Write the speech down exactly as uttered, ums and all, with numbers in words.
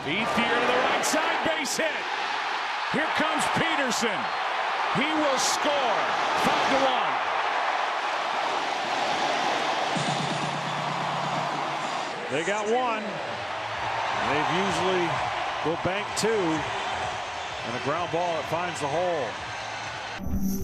Ethier to the right side, base hit. Here comes Peterson. He will score. Five to one. They got one. They've usually will bank two. And a ground ball that finds the hole.